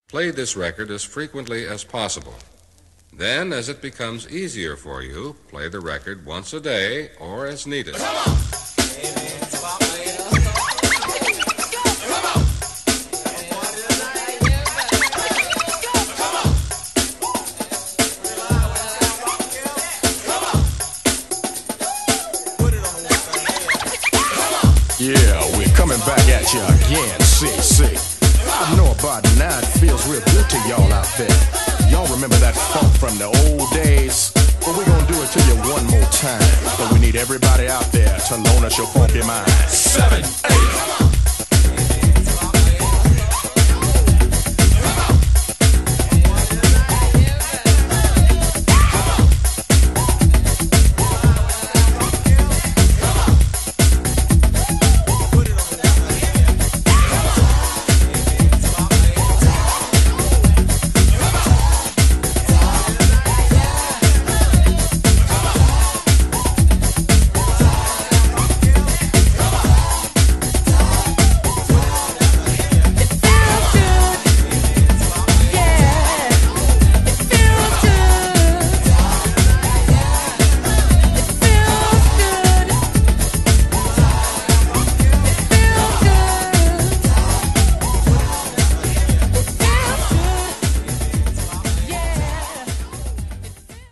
Play this record as frequently as possible. Then, as it becomes easier for you, play the record once a day or as needed. Yeah, we're coming back at you again, see. I know about it now, it feels real good to y'all out there. Y'all remember that funk from the old days? But we're gonna do it to you one more time. But we need everybody out there to loan us your funky mind. 7, 8.